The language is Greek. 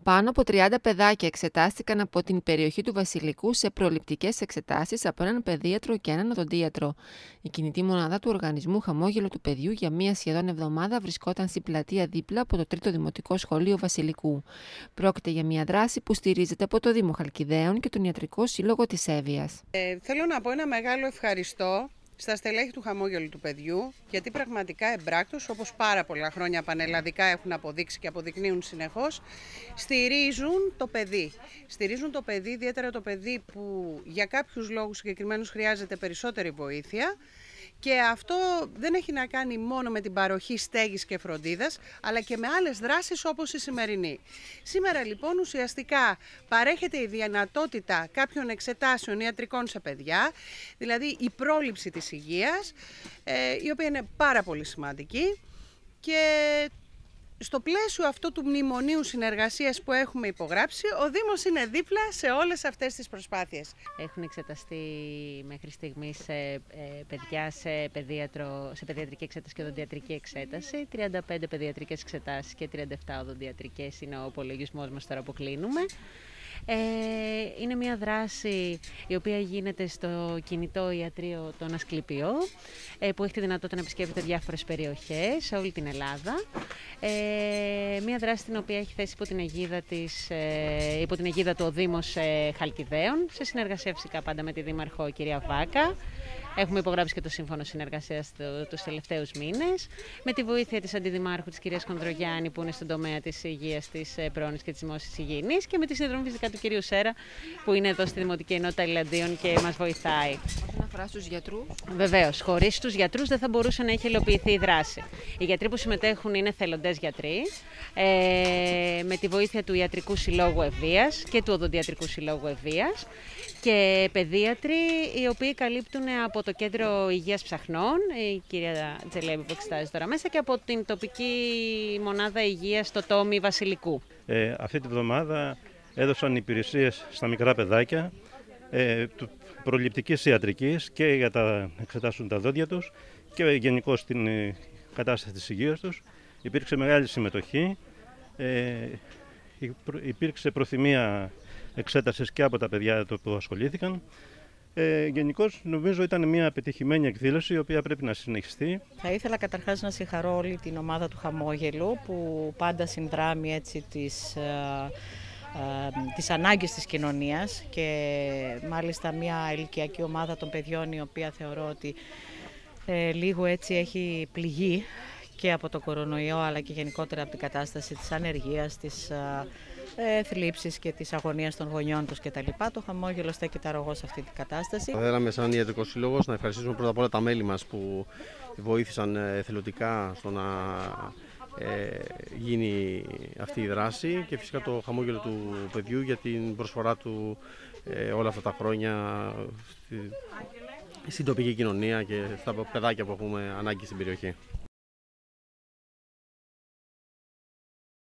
Πάνω από 30 παιδάκια εξετάστηκαν από την περιοχή του Βασιλικού σε προληπτικές εξετάσεις από έναν παιδίατρο και έναν οδοντίατρο. Η κινητή μονάδα του οργανισμού Χαμόγελο του Παιδιού για μία σχεδόν εβδομάδα βρισκόταν στην πλατεία δίπλα από το 3ο Δημοτικό Σχολείο Βασιλικού. Πρόκειται για μία δράση που στηρίζεται από το Δήμο Χαλκιδαίων και τον Ιατρικό Σύλλογο της Εύβοιας. Θέλω να πω ένα μεγάλο ευχαριστώ στα στελέχη του Χαμόγελου του Παιδιού, γιατί πραγματικά εμπράκτως, όπως πάρα πολλά χρόνια πανελλαδικά έχουν αποδείξει και αποδεικνύουν συνεχώς, στηρίζουν το παιδί. Στηρίζουν το παιδί, ιδιαίτερα το παιδί που για κάποιους λόγους συγκεκριμένους χρειάζεται περισσότερη βοήθεια. Και αυτό δεν έχει να κάνει μόνο με την παροχή στέγης και φροντίδας, αλλά και με άλλες δράσεις όπως η σημερινή. Σήμερα λοιπόν ουσιαστικά παρέχεται η δυνατότητα κάποιων εξετάσεων ιατρικών σε παιδιά, δηλαδή η πρόληψη της υγείας, η οποία είναι πάρα πολύ σημαντική, και στο πλαίσιο αυτού του μνημονίου συνεργασίας που έχουμε υπογράψει, ο Δήμος είναι δίπλα σε όλες αυτές τις προσπάθειες. Έχουν εξεταστεί μέχρι στιγμής παιδιά σε παιδιατρική εξέταση και οδοντιατρική εξέταση. 35 παιδιατρικές εξετάσεις και 37 οδοντιατρικές είναι ο απολογισμός μας τώρα που κλείνουμε. Είναι μια δράση η οποία γίνεται στο κινητό ιατρείο των Ασκληπιών, που έχει τη δυνατότητα να επισκέπτεται διάφορες περιοχές σε όλη την Ελλάδα. Μια δράση την οποία έχει θέσει υπό την αιγίδα του ο Δήμος Χαλκιδαίων, σε συνεργασία φυσικά πάντα με τη Δήμαρχο κυρία Βάκα. Έχουμε υπογράψει και το σύμφωνο συνεργασίας τους τελευταίους μήνες, με τη βοήθεια της Αντιδημάρχου της κυρίας Κοντρογιάννη, που είναι στον τομέα της υγείας, της πρόνοιας και της δημόσιας υγιεινής, και με τη συνδρομή φυσικά του κυρίου Σέρα, που είναι εδώ στη Δημοτική Ενότητα Ιλαντίων και μας βοηθάει. Όσον αφορά στους γιατρούς. Βεβαίως, χωρίς τους γιατρούς δεν θα μπορούσε να έχει υλοποιηθεί η δράση. Οι γιατροί που συμμετέχουν είναι θελοντές γιατροί, με τη βοήθεια του Ιατρικού Συλλόγου Εύβοιας και του Οδοντιατρικού Συλλόγου Εύβοιας, και παιδίατροι οι οποίοι καλύπτουν από το Κέντρο Υγείας Ψαχνών, η κυρία Τζελέμπη που εξετάζει τώρα μέσα, και από την τοπική μονάδα υγείας στο Τόμι Βασιλικού. Αυτή τη βδομάδα έδωσαν υπηρεσίες στα μικρά παιδάκια προληπτικής ιατρικής και για να εξετάσουν τα δόντια τους και γενικώς την κατάσταση της υγείας τους. Υπήρξε μεγάλη συμμετοχή, υπήρξε προθυμία εξέτασης και από τα παιδιά που ασχολήθηκαν. Γενικώς νομίζω ήταν μια πετυχημένη εκδήλωση, η οποία πρέπει να συνεχιστεί. Θα ήθελα καταρχάς να συγχαρώ όλη την ομάδα του Χαμόγελου, που πάντα συνδράμει έτσι τις ανάγκες της κοινωνίας, και μάλιστα μια ηλικιακή ομάδα των παιδιών η οποία θεωρώ ότι λίγο έτσι έχει πληγεί και από το κορονοϊό, αλλά και γενικότερα από την κατάσταση της ανεργίας, της θλίψης και της αγωνίας των γονιών τους κτλ. Το Χαμόγελο στέκεται αρρωγός σε αυτή την κατάσταση. Θα θέλαμε σαν Ιατρικό Σύλλογος να ευχαριστήσουμε πρώτα απ' όλα τα μέλη μας που βοήθησαν εθελοντικά στο να γίνει αυτή η δράση, και φυσικά το Χαμόγελο του Παιδιού για την προσφορά του όλα αυτά τα χρόνια στην τοπική κοινωνία και στα παιδάκια που έχουμε ανάγκη στην περιοχή.